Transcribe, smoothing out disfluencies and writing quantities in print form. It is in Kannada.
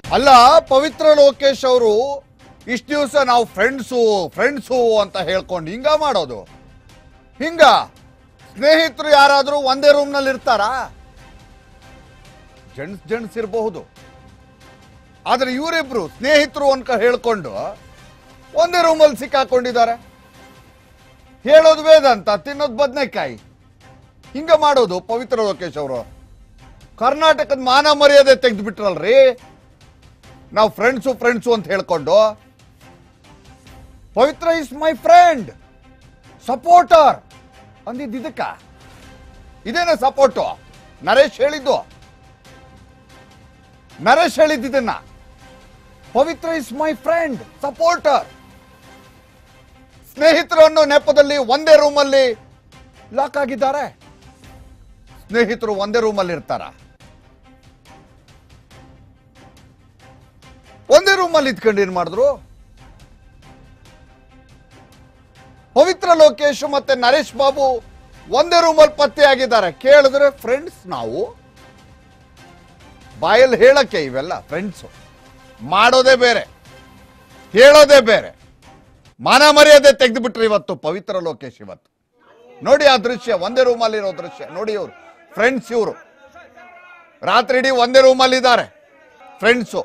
ಅಲ್ಲ ಪವಿತ್ರ ಲೋಕೇಶ್ ಅವರು ಇಷ್ಟು ದಿವಸ ನಾವು ಫ್ರೆಂಡ್ಸು ಅಂತ ಹೇಳ್ಕೊಂಡು ಹಿಂಗ ಮಾಡೋದು. ಹಿಂಗ ಸ್ನೇಹಿತರು ಯಾರಾದರೂ ಒಂದೇ ರೂಮ್ನಲ್ಲಿ ಇರ್ತಾರಾ? ಜೆಂಟ್ಸ್ ಇರಬಹುದು, ಆದ್ರೆ ಇವರಿಬ್ರು ಸ್ನೇಹಿತರು ಅಂತ ಹೇಳ್ಕೊಂಡು ಒಂದೇ ರೂಮಲ್ಲಿ ಸಿಕ್ಕಾಕೊಂಡಿದ್ದಾರೆ. ಹೇಳೋದು ವೇದಾಂತ, ತಿನ್ನೋದು ಬದನೆಕಾಯಿ. ಹಿಂಗ ಮಾಡೋದು ಪವಿತ್ರ ಲೋಕೇಶ್ ಅವರು. ಕರ್ನಾಟಕದ ಮಾನ ಮರ್ಯಾದೆ ತೆಗೆದು ಬಿಟ್ರಲ್ರಿ. ನಾವು ಫ್ರೆಂಡ್ಸು ಅಂತ ಹೇಳ್ಕೊಂಡು. Pavitra is my friend, supporter ಅಂದಿದ್ದು ಇದಕ್ಕ. ಇದೇನ ಸಪೋರ್ಟು? ನರೇಶ್ ಹೇಳಿದ್ದನ್ನ. Pavitra is my friend, supporter. ಸ್ನೇಹಿತರು ಅನ್ನೋ ನೆಪದಲ್ಲಿ ಒಂದೇ ರೂಮಲ್ಲಿ ಲಾಕ್ ಆಗಿದ್ದಾರೆ. ಸ್ನೇಹಿತರು ಒಂದೇ ರೂಮಲ್ಲಿ ಇರ್ತಾರ? ಒಂದೇ ರೂಮಲ್ಲಿ ಇದ್ಕೊಂಡು ಏನ್ ಮಾಡಿದ್ರು? ಪವಿತ್ರ ಲೋಕೇಶ್ ಮತ್ತೆ ನರೇಶ್ ಬಾಬು ಒಂದೇ ರೂಮಲ್ಲಿ ಪತ್ತೆ ಆಗಿದ್ದಾರೆ. ಕೇಳಿದ್ರೆ ಫ್ರೆಂಡ್ಸ್ ನಾವು. ಬಾಯಲ್ಲಿ ಹೇಳಕ್ಕೆ ಇವೆಲ್ಲ ಫ್ರೆಂಡ್ಸು. ಮಾಡೋದೇ ಬೇರೆ, ಹೇಳೋದೇ ಬೇರೆ. ಮಾನ ಮರ್ಯಾದೆ ತೆಗೆದು ಬಿಟ್ರು ಇವತ್ತು ಪವಿತ್ರ ಲೋಕೇಶ್. ಇವತ್ತು ನೋಡಿ ಆ ದೃಶ್ಯ, ಒಂದೇ ರೂಮಲ್ಲಿ ಇರೋ ದೃಶ್ಯ ನೋಡಿ. ಇವರು ಫ್ರೆಂಡ್ಸ್, ಇವರು ರಾತ್ರಿ ಇಡೀ ಒಂದೇ ರೂಮಲ್ಲಿ ಇದ್ದಾರೆ ಫ್ರೆಂಡ್ಸು.